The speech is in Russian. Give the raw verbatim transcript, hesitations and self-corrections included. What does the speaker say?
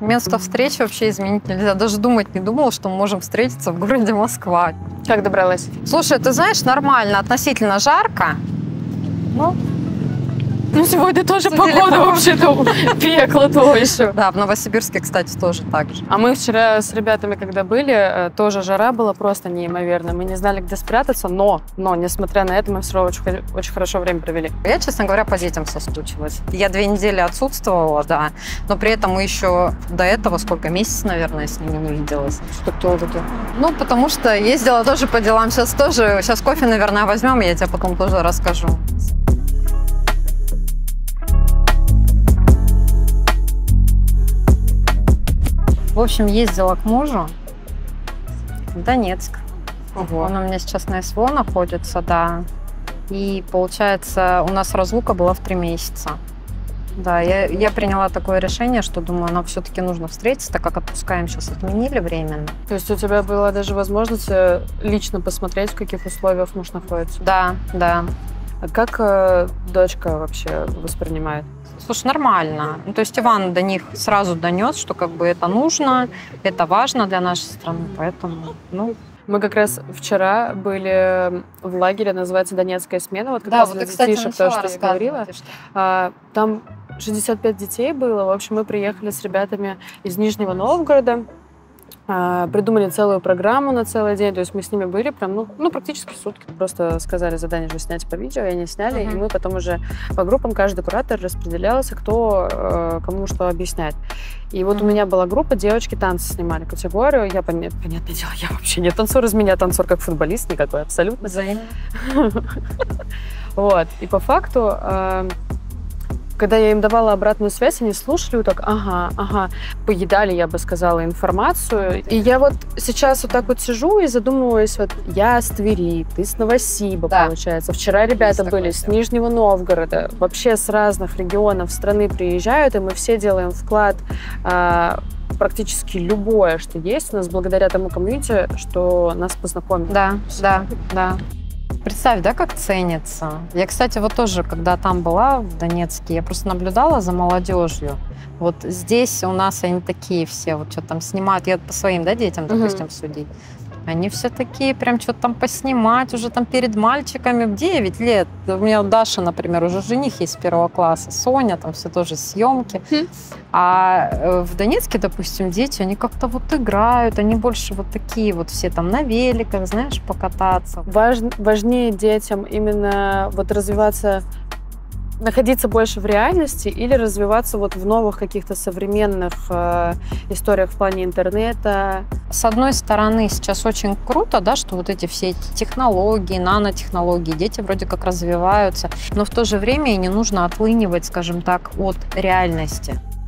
Место встречи вообще изменить нельзя. Даже думать не думала, что мы можем встретиться в городе Москва. Как добралась? Слушай, ты знаешь, нормально, относительно жарко. Ну, ну сегодня тоже Судили погода по- вообще-то пекло то еще. да, в Новосибирске, кстати, тоже так же. А мы вчера с ребятами, когда были, э, тоже жара была просто неимоверная. Мы не знали, где спрятаться, но, но несмотря на это, мы все равно очень, очень хорошо время провели. Я, честно говоря, по детям соскучилась. Я две недели отсутствовала, да, но при этом мы еще до этого, сколько, месяц, наверное, с ними не виделась. Что долго-то? Ну, потому что ездила тоже по делам. Сейчас тоже, сейчас кофе, наверное, возьмем, и я тебе потом тоже расскажу. В общем, ездила к мужу в Донецк. Ого. Он у меня сейчас на СВО находится, да. И, получается, у нас разлука была в три месяца. Да, я, я приняла такое решение, что, думаю, нам все-таки нужно встретиться, так как отпускаем сейчас отменили временно. То есть у тебя была даже возможность э, лично посмотреть, в каких условиях муж находится? Да, да. А как э, дочка вообще воспринимает? Слушай, нормально. Ну, то есть Иван до них сразу донес, что как бы это нужно, это важно для нашей страны, поэтому, ну... Мы как раз вчера были в лагере, называется «Донецкая смена». Вот как Да, раз вот для ты, кстати, детишек, то, начала что я рассказывать. говорила. Ты что? А, там шестьдесят пять детей было. В общем, мы приехали с ребятами из Нижнего Новгорода, а, придумали целую программу на целый день. То есть мы с ними были прям, ну, ну практически сутки. Просто сказали задание же снять по видео, и они сняли. Мгм. И мы потом уже по группам, каждый куратор распределялся, кто э, кому что объяснять. И вот у меня была группа, девочки танцы снимали категорию. Я, поня- понятное дело, я вообще не танцор, из меня танцор как футболист никакой, абсолютно. Взаимно. Вот. И по факту, э, когда я им давала обратную связь, они слушали вот так, ага, ага, поедали, я бы сказала, информацию. И я вот сейчас вот так вот сижу и задумываюсь, вот я с Твери, ты с Новосиба, Да. получается. Вчера ребята Есть были такое с дело. Нижнего Новгорода, вообще с разных регионов страны приезжают, и мы все делаем вклад э, практически любое, что есть у нас, благодаря тому комьюнити, что нас познакомили. Да, да, да. Представь, да, как ценится. Я, кстати, вот тоже, когда там была в Донецке, я просто наблюдала за молодежью. Вот здесь у нас они такие все, вот что там снимают, я по своим, да, детям, допустим, судить. Они все такие, прям что-то там поснимать уже там перед мальчиками в девять лет. У меня у Даши, например, уже жених есть с первого класса, Соня, там все тоже съемки. Хм. А э, в Донецке, допустим, дети, они как-то вот играют, они больше вот такие вот все там на великах, знаешь, покататься. Важ- важнее детям именно вот развиваться, находиться больше в реальности или развиваться вот в новых каких-то современных э, историях в плане интернета. С одной стороны, сейчас очень круто, да, что вот эти все эти технологии, нанотехнологии, дети вроде как развиваются, но в то же время и не нужно отлынивать, скажем так, от реальности.